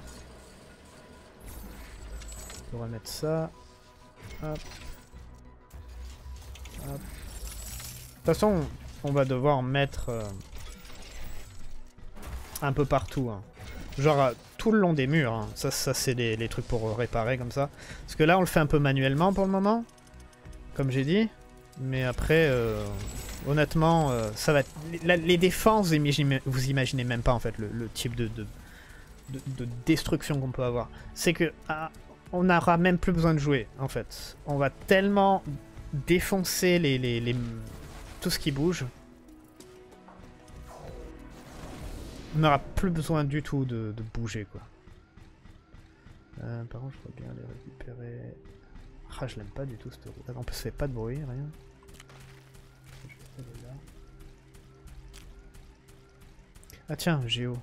S1: On va mettre ça. Hop. Hop. De toute façon, on va devoir mettre un peu partout. Hein. Genre tout le long des murs. Hein. Ça c'est les trucs pour réparer comme ça. Parce que là, on le fait un peu manuellement pour le moment. Comme j'ai dit. Mais après, honnêtement, ça va être... Les défenses, vous imaginez même pas en fait le type de destruction qu'on peut avoir. C'est que on n'aura même plus besoin de jouer en fait. On va tellement défoncer tout ce qui bouge. On n'aura plus besoin du tout de bouger quoi. Par contre, je dois bien les récupérer. Ah, je l'aime pas du tout cette route. En plus, ça fait pas de bruit, rien. Ah tiens, Géo.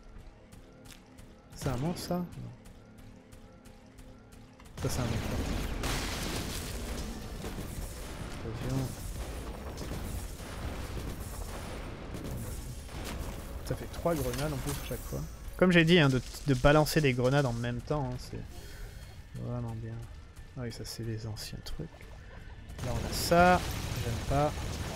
S1: C'est un monstre ça? Non. Ça c'est un monstre. Explosion. Ça fait 3 grenades en plus à chaque fois. Comme j'ai dit, hein, de balancer des grenades en même temps, hein, c'est vraiment bien. Ah oui, ça c'est les anciens trucs. Là on a ça, j'aime pas.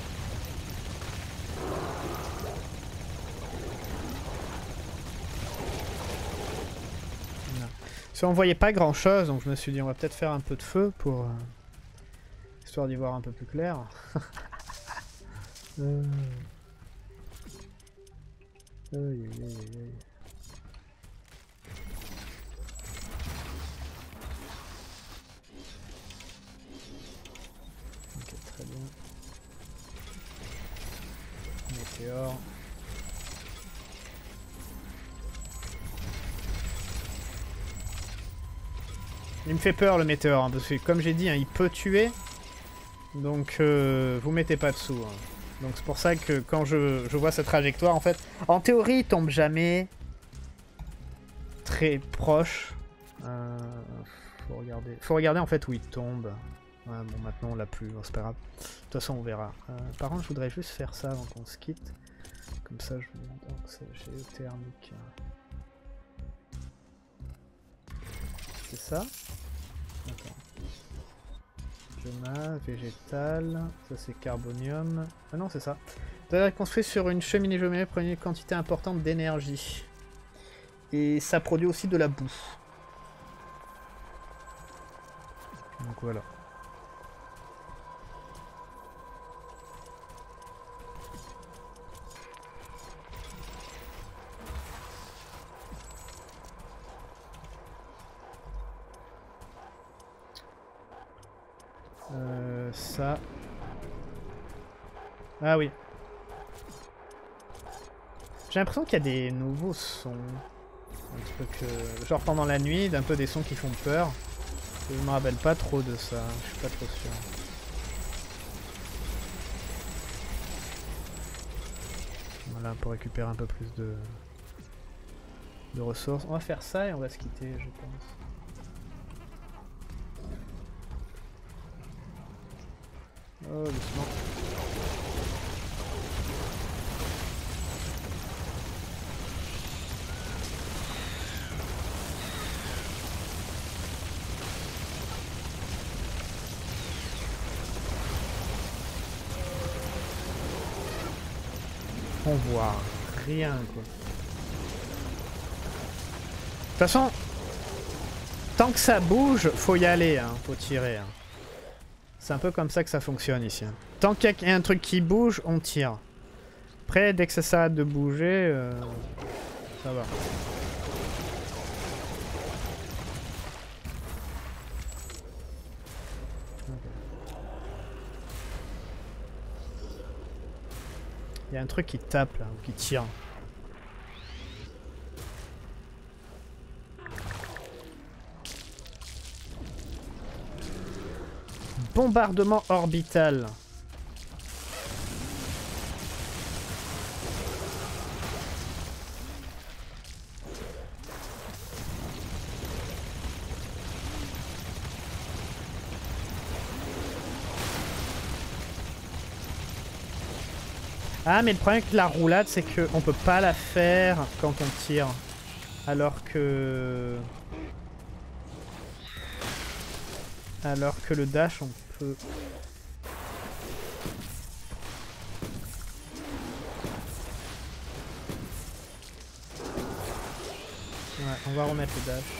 S1: Non. Si on voyait pas grand chose, donc je me suis dit on va peut-être faire un peu de feu pour histoire d'y voir un peu plus clair. Aïe aïe aïe aïe. Ok, très bien. Météore. Il me fait peur le météore, hein, parce que comme j'ai dit, hein, il peut tuer. Donc vous mettez pas dessous. Hein. Donc c'est pour ça que quand je vois sa trajectoire, en fait, en théorie, il tombe jamais très proche. Faut regarder en fait où il tombe. Ouais, bon, maintenant on l'a plus, bon, c'est pas grave. De toute façon, on verra. Par contre, je voudrais juste faire ça avant qu'on se quitte. Comme ça, je vous montre. Donc c'est géothermique. C'est ça? Attends. Bioma, végétal, ça c'est carbonium. Ah non, c'est ça. Vous avez construit sur une cheminée géomètre, prenez une quantité importante d'énergie. Et ça produit aussi de la boue. Donc voilà. Ça. Ah oui. J'ai l'impression qu'il y a des nouveaux sons. Un truc genre pendant la nuit, d'un peu des sons qui font peur. Je me rappelle pas trop de ça, je suis pas trop sûr. Voilà, pour récupérer un peu plus de ressources. On va faire ça et on va se quitter, je pense. Oh, doucement. On voit rien, quoi. De toute façon, tant que ça bouge, faut y aller, hein, faut tirer. Hein. C'est un peu comme ça que ça fonctionne ici. Hein. Tant qu'il y a un truc qui bouge, on tire. Après, dès que ça s'arrête de bouger, ça va. Il y a un truc qui tape là, ou qui tire. Bombardement orbital. Ah mais le problème avec la roulade c'est qu'on peut pas la faire quand on tire. Alors que le dash on peut. Ouais, on va remettre le dash.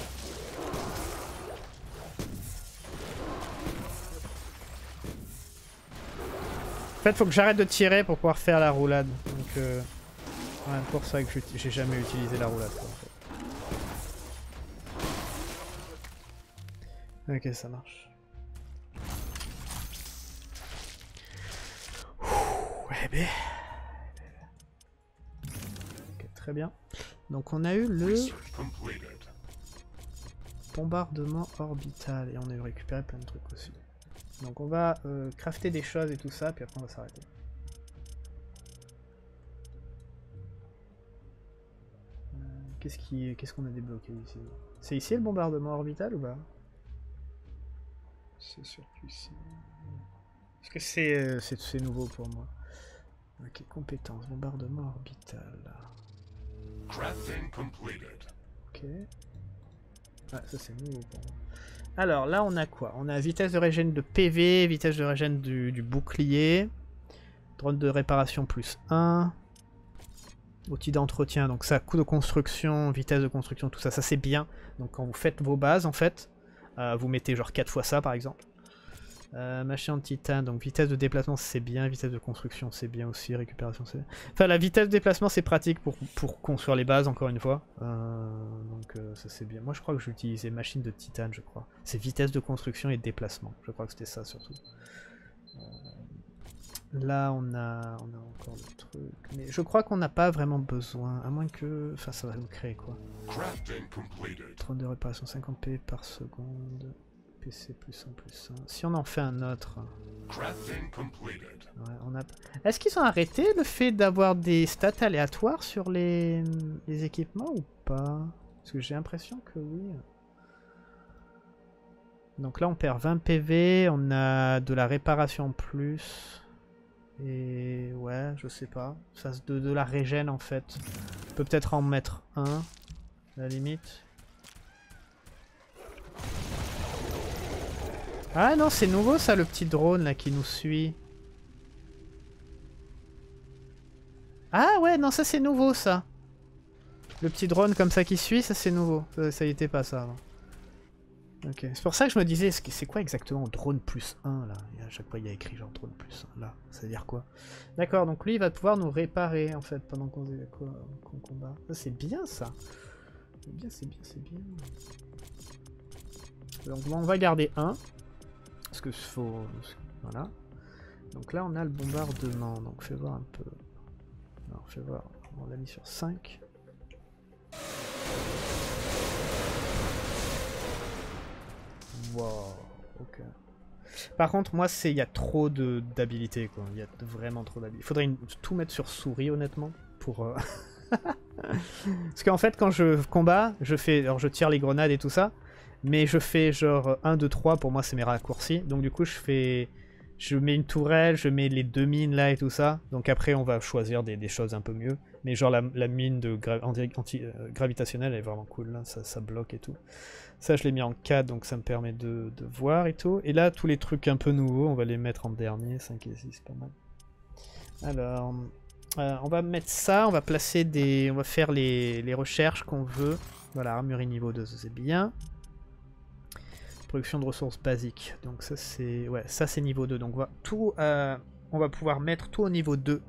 S1: En fait, faut que j'arrête de tirer pour pouvoir faire la roulade. Donc, ouais, pour ça que j'ai jamais utilisé la roulade. Quoi, en fait. Ok, ça marche. Ouais, ben. Ok, très bien. Donc, on a eu le bombardement orbital et on a eu récupéré plein de trucs aussi. Donc on va crafter des choses et tout ça, puis après on va s'arrêter. Qu'est-ce qu'on a débloqué ici? C'est ici le bombardement orbital ou pas? C'est surtout ici. Est-ce que c'est nouveau pour moi? Ok, compétences, bombardement orbital. Ok. Ah, ça c'est nouveau pour moi. Alors là on a quoi? On a vitesse de régène de PV, vitesse de régène du bouclier, drone de réparation plus 1, outil d'entretien, donc ça, coût de construction, vitesse de construction, tout ça, ça c'est bien. Donc quand vous faites vos bases en fait, vous mettez genre 4 fois ça par exemple. Machin de titane, donc vitesse de déplacement c'est bien, vitesse de construction c'est bien aussi, récupération c'est bien. Enfin la vitesse de déplacement c'est pratique pour construire les bases encore une fois. Donc ça c'est bien. Moi je crois que j'utilisais machine de titane je crois. C'est vitesse de construction et déplacement. Je crois que c'était ça surtout. Là on a encore le truc. Mais je crois qu'on n'a pas vraiment besoin. À moins que. Enfin ça va nous créer quoi. Drone de réparation 50 p par seconde. PC plus 1 plus 1. Si on en fait un autre. Ouais, on a... Est-ce qu'ils ont arrêté le fait d'avoir des stats aléatoires sur les équipements ou pas? Parce que j'ai l'impression que oui. Donc là on perd 20 PV, on a de la réparation en plus. Et ouais, je sais pas. Ça de la régène en fait. On peut peut-être en mettre un, à la limite. Ah non, c'est nouveau ça, le petit drone là qui nous suit. Ah ouais, non, ça c'est nouveau ça. Le petit drone comme ça qui suit, ça c'est nouveau. Ça y était pas ça avant. Ok, c'est pour ça que je me disais, c'est quoi exactement drone plus 1 là? Et à chaque fois il y a écrit genre drone plus 1 là, ça veut dire quoi? D'accord, donc lui il va pouvoir nous réparer en fait pendant qu'on combat. Ça c'est bien ça. C'est bien, c'est bien, c'est bien. Donc on va garder un. Parce que faut... Voilà. Donc là on a le bombardement. Donc fais voir un peu. Alors fais voir. On l'a mis sur 5. Wow, ok. Par contre, moi, il y a trop d'habilité, quoi. Il y a vraiment trop d'habilité. Il faudrait tout mettre sur souris, honnêtement, pour... Parce qu'en fait, quand je combats, alors je tire les grenades et tout ça, mais je fais genre 1, 2, 3, pour moi c'est mes raccourcis. Donc du coup je mets une tourelle, je mets les 2 mines là et tout ça. Donc après on va choisir des choses un peu mieux. Mais genre la mine de gravitationnelle est vraiment cool, là. Ça bloque et tout. Ça je l'ai mis en 4, donc ça me permet de voir et tout. Et là tous les trucs un peu nouveaux, on va les mettre en dernier, 5 et 6, pas mal. Alors... on va mettre ça, on va placer on va faire les recherches qu'on veut. Voilà, armurerie niveau 2, ça c'est bien. Production de ressources basiques. Donc ça c'est... Ouais, ça c'est niveau 2. Donc on va pouvoir mettre tout au niveau 2.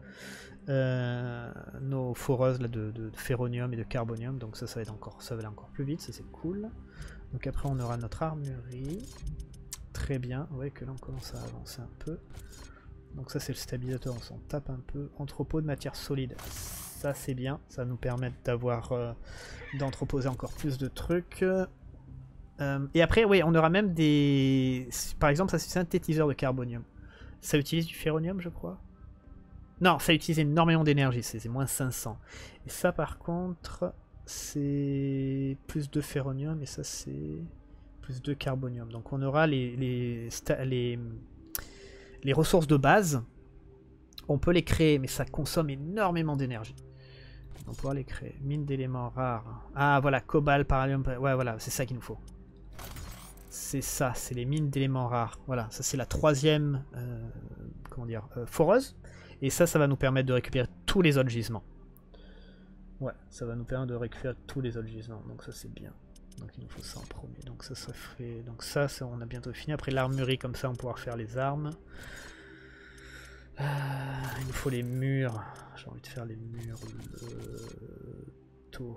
S1: Nos foreuses là, de ferronium et de carbonium. Donc ça va aller encore plus vite, ça c'est cool. Donc après on aura notre armurerie. Très bien, ouais que là on commence à avancer un peu. Donc ça c'est le stabilisateur, on s'en tape un peu. Entrepôt de matière solide, ça c'est bien, ça va nous permettre d'entreposer encore plus de trucs. Et après oui, on aura même des... Par exemple ça c'est synthétiseur de carbonium. Ça utilise du ferronium je crois. Non, ça utilise énormément d'énergie, c'est moins 500. Et ça par contre, c'est plus de ferronium et ça c'est plus de carbonium. Donc on aura les ressources de base, on peut les créer, mais ça consomme énormément d'énergie. On pourra les créer. Mine d'éléments rares. Ah voilà, cobalt, paralium, ouais voilà, c'est ça qu'il nous faut. C'est ça, c'est les mines d'éléments rares. Voilà, ça c'est la troisième, comment dire, foreuse. Et ça va nous permettre de récupérer tous les autres gisements. Ouais, ça va nous permettre de récupérer tous les autres gisements, donc ça c'est bien. Donc il nous faut ça en premier. Donc ça fait... Donc ça on a bientôt fini. Après l'armurerie, comme ça on pourra faire les armes. Il nous faut les murs. J'ai envie de faire les murs tôt.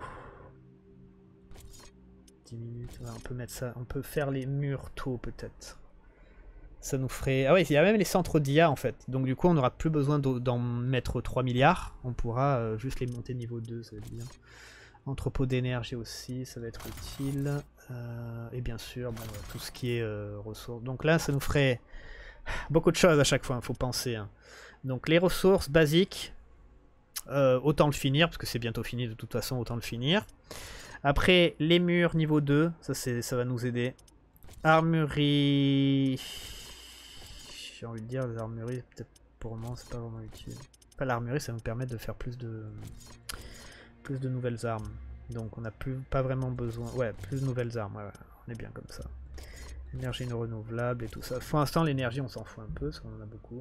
S1: 10 minutes. Ouais, on peut mettre ça. On peut faire les murs tôt peut-être. Ça nous ferait... Ah ouais, il y a même les centres d'IA en fait. Donc du coup on n'aura plus besoin d'en mettre 3 milliards. On pourra juste les monter niveau 2, ça va être bien. Entrepôt d'énergie aussi, ça va être utile. Et bien sûr, bon, tout ce qui est ressources. Donc là, ça nous ferait beaucoup de choses à chaque fois, il faut penser. Hein. Donc les ressources basiques, autant le finir, parce que c'est bientôt fini de toute façon, autant le finir. Après, les murs niveau 2, ça va nous aider. Armurerie... J'ai envie de dire, les armureries, peut-être pour le moment, c'est pas vraiment utile. Pas l'armurerie, ça va nous permettre de faire plus de nouvelles armes. Donc on n'a pas vraiment besoin... Ouais, plus de nouvelles armes, ouais, on est bien comme ça. Énergie non renouvelable et tout ça. Pour l'instant l'énergie on s'en fout un peu, parce qu'on en a beaucoup.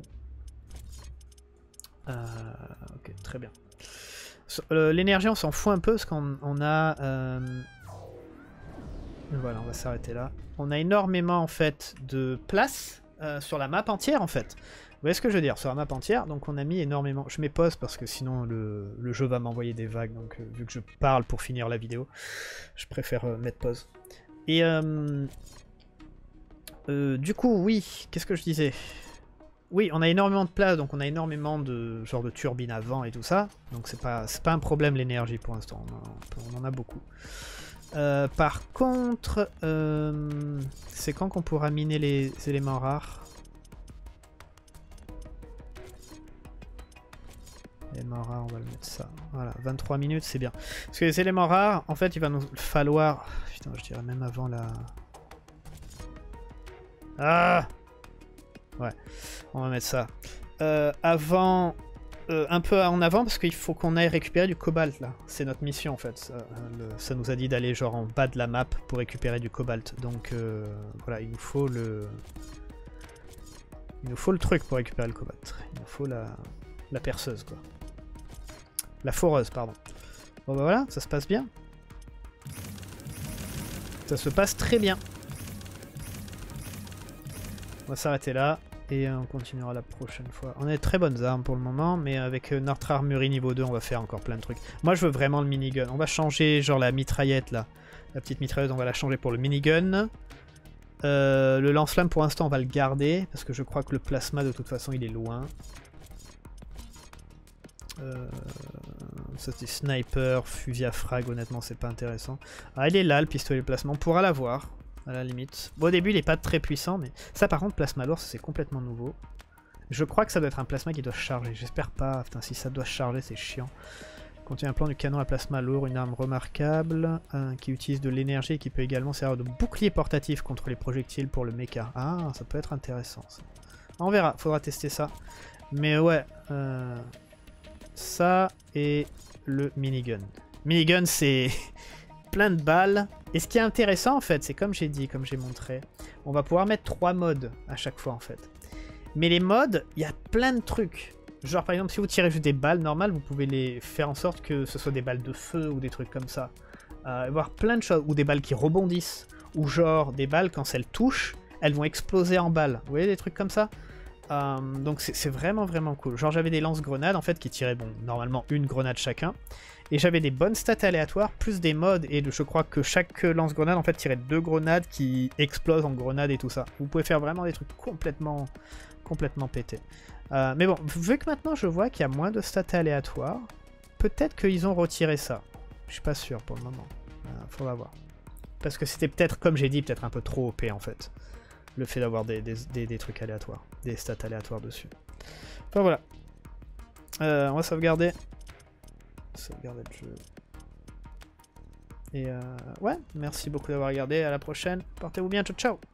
S1: Ok, très bien. L'énergie on s'en fout un peu, parce qu'on a... Voilà, on va s'arrêter là. On a énormément en fait de place sur la map entière en fait. Vous voyez ce que je veux dire, sur la map entière, donc on a mis énormément... Je mets pause parce que sinon le jeu va m'envoyer des vagues, donc vu que je parle pour finir la vidéo, je préfère mettre pause. Et du coup, oui, qu'est-ce que je disais? Oui, on a énormément de place, donc on a énormément de genre de turbines à vent et tout ça, donc c'est pas un problème l'énergie pour l'instant, on en a beaucoup. Par contre, c'est quand qu'on pourra miner les éléments rares? Éléments rares, on va le mettre ça. Voilà, 23 minutes, c'est bien. Parce que les éléments rares, en fait, il va nous falloir... Putain, je dirais même avant la... Ah! Ouais, on va mettre ça. Avant... un peu en avant, parce qu'il faut qu'on aille récupérer du cobalt, là. C'est notre mission, en fait. Ça nous a dit d'aller, genre, en bas de la map pour récupérer du cobalt. Donc, voilà, il nous faut le... Il nous faut le truc pour récupérer le cobalt. Il nous faut la perceuse, quoi. La foreuse, pardon. Bon bah voilà, ça se passe bien. Ça se passe très bien. On va s'arrêter là et on continuera la prochaine fois. On a de très bonnes armes pour le moment, mais avec notre armurerie niveau 2, on va faire encore plein de trucs. Moi, je veux vraiment le minigun. On va changer, genre, la mitraillette, là. La petite mitrailleuse, on va la changer pour le minigun. Le lance-flamme, pour l'instant, on va le garder, parce que je crois que le plasma, de toute façon, il est loin. Ça c'est sniper, fusil à frag, honnêtement c'est pas intéressant. Ah il est là le pistolet plasma, on pourra l'avoir. à la limite. Bon, au début, il est pas très puissant, mais ça, par contre, plasma lourd, c'est complètement nouveau. Je crois que ça doit être un plasma qui doit se charger. J'espère pas. Putain, si ça doit se charger, c'est chiant. Contient un plan du canon à plasma lourd, une arme remarquable, qui utilise de l'énergie et qui peut également servir de bouclier portatif contre les projectiles pour le mecha. Ah, ça peut être intéressant, ça. On verra, faudra tester ça. Mais ouais, ça et le minigun. Minigun, c'est plein de balles. Et ce qui est intéressant, en fait, c'est comme j'ai dit, comme j'ai montré, on va pouvoir mettre 3 modes à chaque fois, en fait. Mais les modes, il y a plein de trucs. Genre, par exemple, si vous tirez juste des balles normales, vous pouvez les faire en sorte que ce soit des balles de feu ou des trucs comme ça. Voir plein de choses. Ou des balles qui rebondissent. Ou genre, des balles, quand elles touchent, elles vont exploser en balles. Vous voyez, des trucs comme ça. Donc c'est vraiment vraiment cool. Genre j'avais des lance-grenades en fait qui tiraient bon normalement une grenade chacun. Et j'avais des bonnes stats aléatoires plus des modes et je crois que chaque lance-grenade en fait tirait 2 grenades qui explosent en grenades et tout ça. Vous pouvez faire vraiment des trucs complètement pétés. Mais bon, vu que maintenant je vois qu'il y a moins de stats aléatoires, peut-être qu'ils ont retiré ça. Je suis pas sûr pour le moment. Faudra voir. Parce que c'était peut-être, comme j'ai dit, peut-être un peu trop OP en fait. Le fait d'avoir des trucs aléatoires, des stats aléatoires dessus. Enfin voilà. On va sauvegarder. Sauvegarder le jeu. Et ouais, merci beaucoup d'avoir regardé, à la prochaine. Portez-vous bien, ciao ciao.